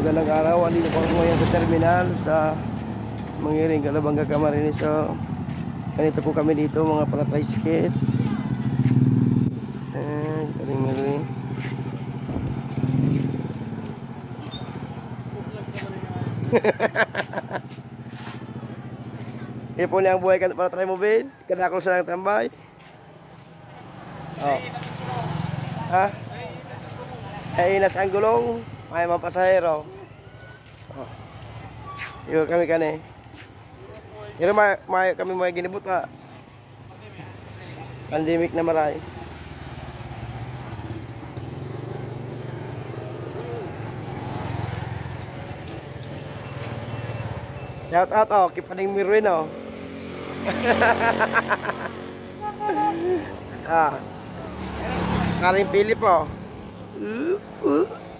Magandang araw, andito po ako ngayon sa terminal sa Mangiring, Calabanga, Camarines. So, ganito po kami dito mga para-tricycle. Galing-galing. Ipo niya ang buhay ka para try mo, Ben. Kadakol sa lang tambay. Oh. Ha? Ay, inas ang gulong. May mga pasahero. Oh. Iyo kami kani. Pero kami may ginibot ka. Pandemic na maray. Shout out oh, kipaning Mirwin oh. Karing Philip oh.